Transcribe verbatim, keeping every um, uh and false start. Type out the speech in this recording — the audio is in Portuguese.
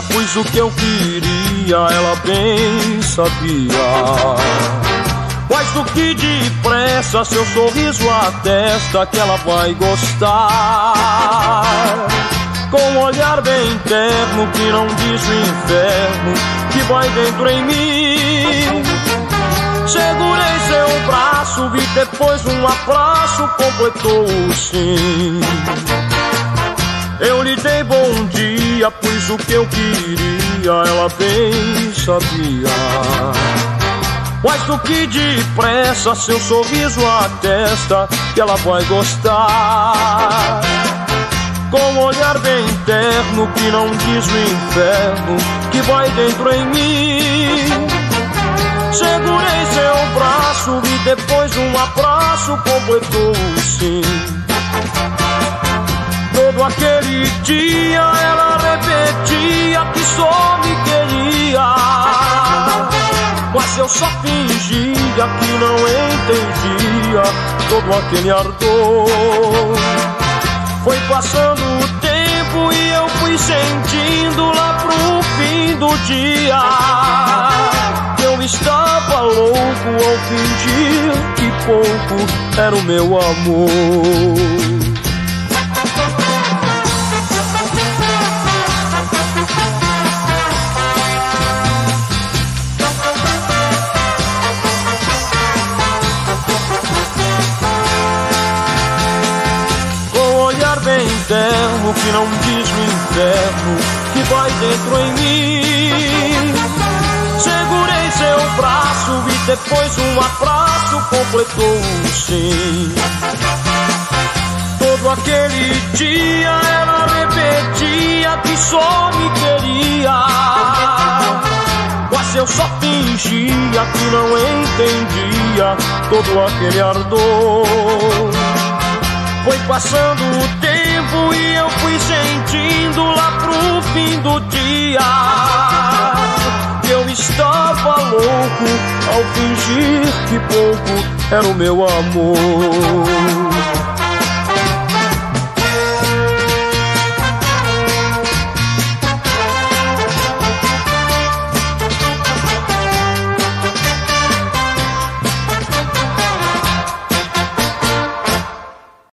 pois o que eu queria ela bem sabia. Mais do que depressa seu sorriso atesta que ela vai gostar. Com um olhar bem terno que não diz o inferno que vai dentro em mim. Segurei seu braço, vi depois um abraço, completou o sim. Eu lhe dei bom dia, pois o que eu queria ela bem sabia. Mais do que depressa seu sorriso atesta que ela vai gostar. Com um olhar bem terno que não diz o inferno que vai dentro em mim. Segurei seu braço e depois um abraço, completou o sim. Todo aquele dia ela repetia que só me queria, mas eu só fingia que não entendia todo aquele ardor. Foi passando o tempo e eu fui sentindo lá pro fim do dia que eu estava louco ao fingir que pouco era o meu amor. Terno que não diz o inferno que vai dentro em mim. Segurei seu braço e depois um abraço, completou o sim. Todo aquele dia ela repetia que só me queria, mas eu só fingia que não entendia todo aquele ardor. Foi passando o tempo e eu fui sentindo lá pro fim do dia que eu estava louco ao fingir que pouco era o meu amor.